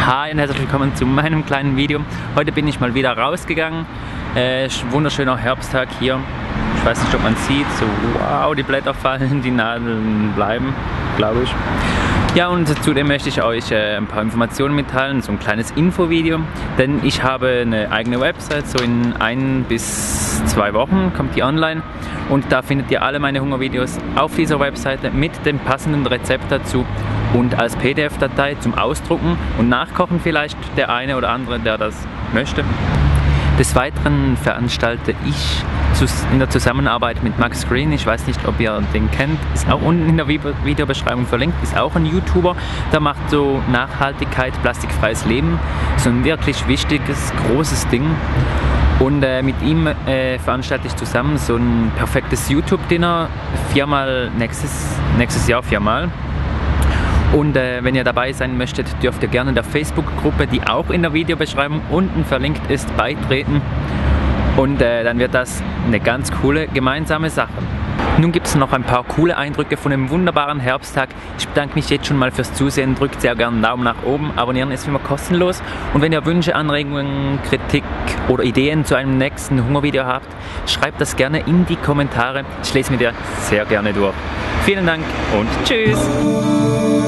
Hi und herzlich willkommen zu meinem kleinen Video. Heute bin ich mal wieder rausgegangen. Wunderschöner Herbsttag hier. Ich weiß nicht, ob man sieht. So, wow, die Blätter fallen, die Nadeln bleiben, glaube ich. Ja, und zudem möchte ich euch ein paar Informationen mitteilen, so ein kleines Infovideo. Denn ich habe eine eigene Website, so in 1 bis 2 Wochen kommt die online. Und da findet ihr alle meine Hungervideos auf dieser Webseite mit dem passenden Rezept dazu und als PDF-Datei zum Ausdrucken und Nachkochen vielleicht der eine oder andere, der das möchte. Des Weiteren veranstalte ich in der Zusammenarbeit mit Max Green, ich weiß nicht, ob ihr den kennt, ist auch unten in der Videobeschreibung verlinkt, ist auch ein YouTuber, der macht so Nachhaltigkeit, plastikfreies Leben, so ein wirklich wichtiges, großes Ding. Und mit ihm veranstalte ich zusammen so ein perfektes YouTube-Dinner, nächstes Jahr viermal. Und wenn ihr dabei sein möchtet, dürft ihr gerne der Facebook-Gruppe, die auch in der Videobeschreibung unten verlinkt ist, beitreten. Und dann wird das eine ganz coole gemeinsame Sache. Nun gibt es noch ein paar coole Eindrücke von einem wunderbaren Herbsttag. Ich bedanke mich jetzt schon mal fürs Zusehen. Drückt sehr gerne einen Daumen nach oben. Abonnieren ist wie immer kostenlos. Und wenn ihr Wünsche, Anregungen, Kritik oder Ideen zu einem nächsten Hungervideo habt, schreibt das gerne in die Kommentare. Ich lese mir dir sehr gerne durch. Vielen Dank und tschüss!